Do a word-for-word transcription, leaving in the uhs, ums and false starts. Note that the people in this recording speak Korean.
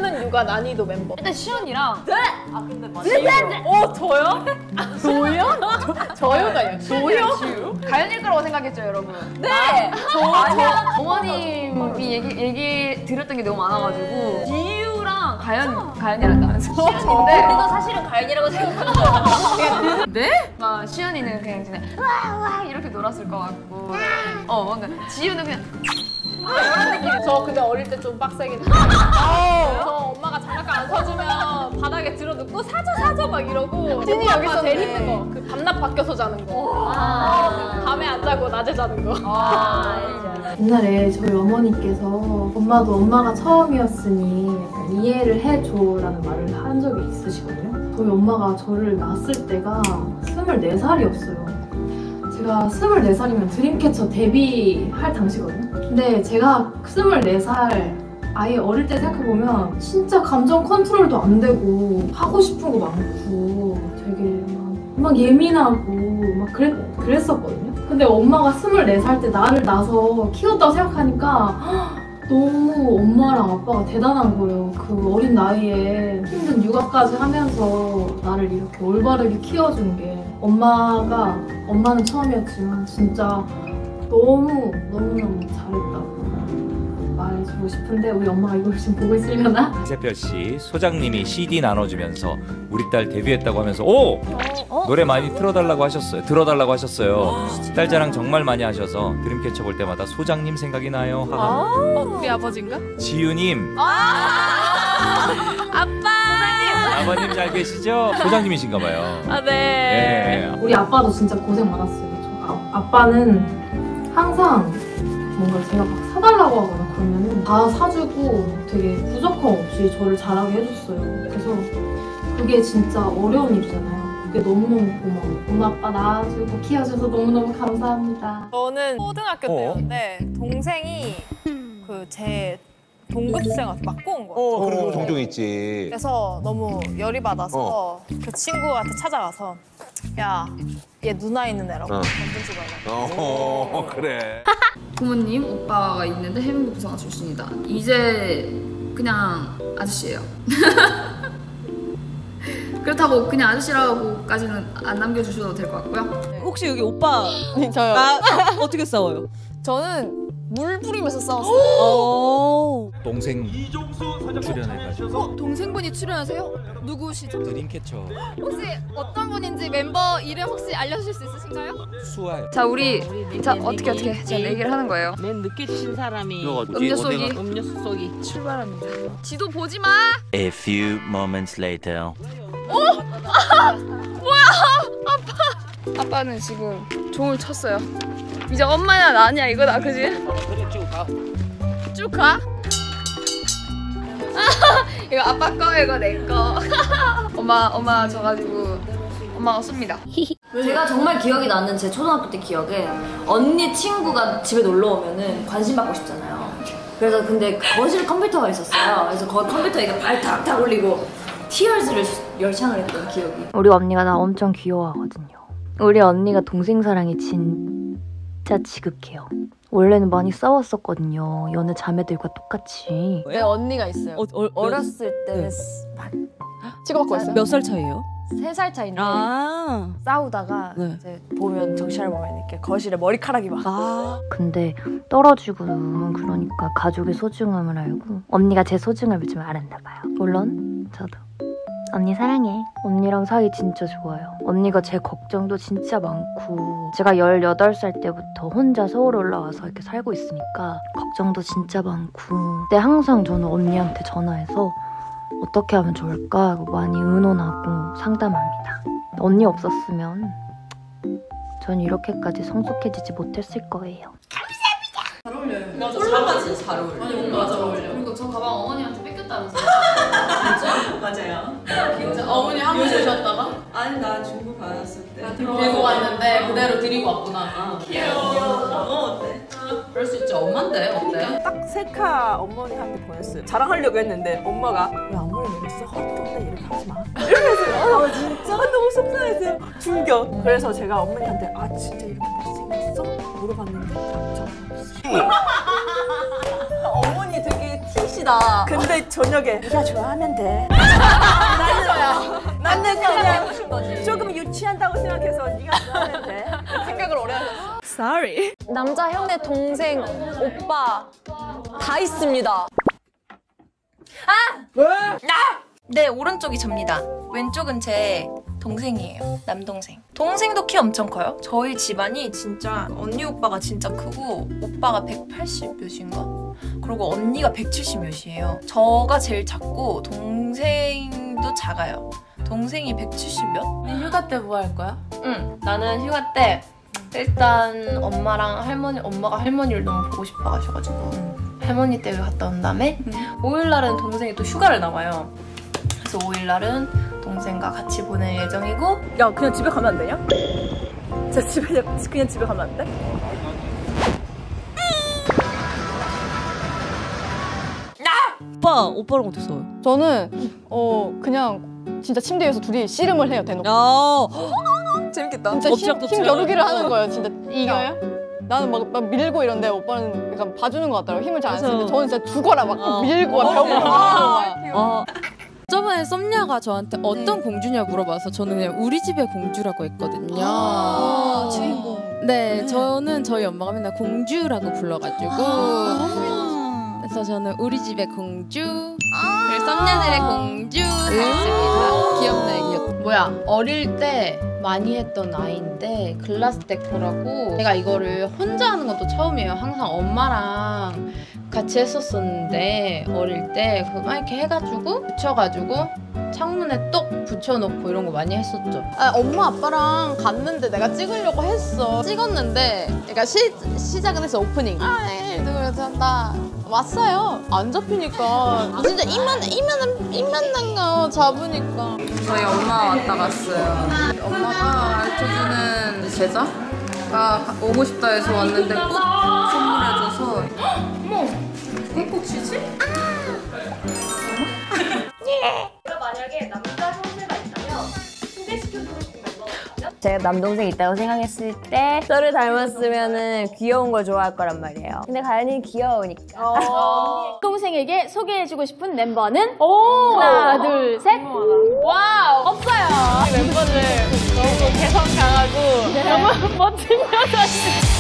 힘든 육아 난이도 멤버. 일단 시연이랑. 네. 아 근데 맞아. 어 저요? 저요? 저요가 아니야. 저요? 가연일 거라고 생각했죠 여러분. 네. 저 아니야. 어머님이 얘기 얘기 드렸던 게 너무 많아가지고 지유랑 가연 가연이랑 나는 시연인데. 저도 사실은 가연이라고 생각했어요. 네? 막 시연이는 그냥 그냥 와와 이렇게 놀았을 것 같고. 어 뭔가 지유는 그냥. 저 근데 어릴 때 좀 빡세긴 했어요. 저 엄마가 장난감 안 사주면 바닥에 들어눕고 사줘 사줘 막 이러고. 찐이 여기 있었네. 제일 힘든 거. 그 밤낮 바뀌어서 자는 거. 아, 밤에 안 자고 낮에 자는 거. 아, 알죠. 옛날에 저희 어머니께서 엄마도 엄마가 처음이었으니 약간 이해를 해줘라는 말을 한 적이 있으시거든요. 저희 엄마가 저를 낳았을 때가 스물네 살이었어요. 제가 스물네 살이면 드림캐쳐 데뷔할 당시거든요. 근데 제가 스물네 살 아예 어릴 때 생각해보면 진짜 감정 컨트롤도 안 되고 하고 싶은 거 많고 되게 막, 막 예민하고 막 그랬, 그랬었거든요. 근데 엄마가 스물네 살 때 나를 낳아서 키웠다고 생각하니까 너무 엄마랑 아빠가 대단한 거예요. 그 어린 나이에 힘든 육아까지 하면서 나를 이렇게 올바르게 키워준 게 엄마가 엄마는 처음이었지만 진짜 너무 너무너무 잘했다고 말해주고 싶은데 우리 엄마가 이걸 지금 보고 있으려나? 이세별 씨, 소장님이 씨디 나눠주면서 우리 딸 데뷔했다고 하면서 오! 어? 노래 많이 틀어달라고 하셨어요. 들어달라고 하셨어요. 딸 자랑 정말 많이 하셔서 드림캐쳐 볼 때마다 소장님 생각이 나요. 하하. 어, 우리 아버지인가? 지유님. 아빠! 아버님 잘 계시죠? 소장님이신가 봐요. 아 네. 예. 우리 아빠도 진짜 고생 많았어요. 저 아, 아빠는 항상 뭔가 제가 막 사달라고 하거나 그러면은 다 사주고 되게 부족함 없이 저를 잘하게 해줬어요. 그래서 그게 진짜 어려운 일이잖아요. 그게 너무너무 고마워요. 엄마 아빠 낳아주고 키워줘서 너무너무 감사합니다. 저는 초등학교 어? 때였는데 동생이 그 제 동급생한테 맞고 온 거예요. 어, 그런 거 종종 있지. 그래서 너무 열이 받아서 어. 그 친구한테 찾아가서 야, 얘 누나 있는 애라고 어. 건들지 말라고. 어, 그래. 부모님 오빠가 있는데 해병대 부사관 출신이다. 이제 그냥 아저씨예요. 그렇다고 그냥 아저씨라고까지는 안 남겨주셔도 될 것 같고요. 혹시 여기 오빠 저요. 아, 어떻게 싸워요? 저는 물 뿌리면서 싸웠어요. 오. 동생 출연해가지고 어, 동생분이 출연하세요? 누구시죠? 드림캐쳐 혹시 어떤 분인지 member 이름 혹시 알려주실 수 있으신가요? 수아요. 자 우리 자 어떻게 어떻게 자 내기를 하는 거예요. 맨 늦게 친 사람이 음료 쏘기. 음료수 쏘기. 출발합니다. 지도 보지 마. A few moments later. 아빠는 지금 종을 쳤어요. 이제 엄마냐 나냐 이거다, 그지? 그래 쭉 가. 쭉 가? 이거 아빠 거, 이거 내 거. 엄마, 엄마 져가지고 엄마가 씁니다. 제가 정말 기억이 나는 제 초등학교 때 기억에 언니 친구가 집에 놀러 오면은 관심 받고 싶잖아요. 그래서 근데 거실 컴퓨터가 있었어요. 그래서 거기 컴퓨터에 발 탁탁 올리고 티얼즈를 열창을 했던 기억이. 우리 언니가 나 엄청 귀여워하거든요. 우리 언니가 동생 사랑이 진짜 지극해요. 원래는 많이 싸웠었거든요. 여느 자매들과 똑같이. 내 언니가 있어요. 어, 어, 어렸을 때는 네. 찍어받고 있어요. 몇 살 차이예요? 세 살 차인데 아. 싸우다가 네. 이제 보면 정신을 보면 이렇게 거실에 머리카락이 막. 아. 근데 떨어지고는 그러니까 가족의 소중함을 알고 언니가 제 소중함을 좀 알았나 봐요. 물론 저도. 언니 사랑해. 언니랑 사이 진짜 좋아요. 언니가 제 걱정도 진짜 많고 제가 열여덟 살 때부터 혼자 서울 올라와서 이렇게 살고 있으니까 걱정도 진짜 많고 근데 항상 저는 언니한테 전화해서 어떻게 하면 좋을까 하고 많이 의논하고 상담합니다. 언니 없었으면 전 이렇게까지 성숙해지지 못했을 거예요. 잘 어울려요. 맞아, 잘 진짜 잘 어울려. 아니 뭔가 잘 어울려. 그리고 저 가방 어머니한테 뺏겼다면서요. 진짜? 맞아요. 진짜 어머니 한번 주셨다가? 아니 나 중국 받았을 때. 들고 왔는데 그대로 드리고 왔구나. 귀여워. 어 어때? 그럴 수 있지. 엄마인데 어때? 딱 셀카 어머니한테 보냈어요. 자랑하려고 했는데 엄마가 왜 앞머리 내렸어? 헛돈데 이렇게 하지 마. 이러면서 아 진짜? 너무 속상했어요. 충격. 그래서 제가 어머니한테 아 진짜 이렇게 못생겼어? 물어봤는데 답장 없어. 어머니 되게 티시 짱이다. 근데 저녁에 네가 좋아하면 돼. 나는 나는 그냥 조금 유치한다고 생각해서 네가 좋아하면 돼. 생각을 오래 하셨어. Sorry. 남자 형네 동생 오빠 다 있습니다. 네, 오른쪽이 접니다. 왼쪽은 제 동생이에요. 남동생. 동생도 키 엄청 커요. 저희 집안이 진짜 언니 오빠가 진짜 크고 오빠가 백팔십 몇인가? 그리고 언니가 백칠십 몇이에요. 저가 제일 작고 동생도 작아요. 동생이 백칠십 몇? 휴가 때 뭐 할 거야? 응, 나는 휴가 때 일단 엄마랑 할머니, 엄마가 할머니를 너무 보고 싶어 하셔가지고 할머니 댁을 갔다 온 다음에 오 일 날은 동생이 또 휴가를 나와요. 그래서 오 일 날은 동생과 같이 보낼 예정이고. 야, 그냥 집에 가면 안 되냐? 자, 집에 그냥 집에 가면 안 돼? 오빠, 오빠랑 어떻게 싸워요? 저는 어 그냥 진짜 침대 위에서 둘이 씨름을 해요, 대놓고. 야, 재밌겠다. 진짜 힘, 힘 겨루기를 하는 거예요, 진짜. 이겨요? 나는 막, 막 밀고 이런데 오빠는 약간 봐주는 것 같더라고. 힘을 잘 안 쓰는데 저는 진짜 죽어라 막 어. 밀고 막 벽을 밀고 어. 저번에 썸녀가 저한테 어떤 공주냐 물어봐서 저는 그냥 우리 집의 공주라고 했거든요. 아, 주인공. 네, 네, 저는 저희 엄마가 맨날 공주라고 불러가지고 아 그래서 저는 우리 집의 공주, 아 썸녀들의 공주 했습니다. 귀엽네, 귀엽다. 뭐야, 어릴 때 많이 했던 아이인데 글라스 데코라고 제가 이거를 혼자 하는 것도 처음이에요. 항상 엄마랑 같이 했었었는데 어릴 때 그거 막 이렇게 해가지고 붙여가지고 창문에 똑 붙여놓고 이런 거 많이 했었죠. 아, 엄마 아빠랑 갔는데 내가 찍으려고 했어. 찍었는데 그러니까 시, 시작은 했어, 오프닝. 아, 네. 그래서 나 왔어요. 안 잡히니까 진짜 이만 이만한 이만한 거 잡으니까. 저희 엄마 왔다 갔어요. 엄마가 가르쳐주는 제자가 오고 싶다 해서 왔는데 꽃 선물해줘서. 어머, 왜 꼭 주지? 제가 만약에 남자 형제가 있다면 소개시켜주고 싶은 멤버가 있다면? 제가 남동생 있다고 생각했을 때 저를 닮았으면 귀여운 걸 좋아할 거란 말이에요. 근데 가연이는 귀여우니까. 동생에게 소개해주고 싶은 멤버는? 오! 하나, 둘, 셋! 와우! 없어요! 멤버들 너무 개성 강하고 너무 멋진 여자들.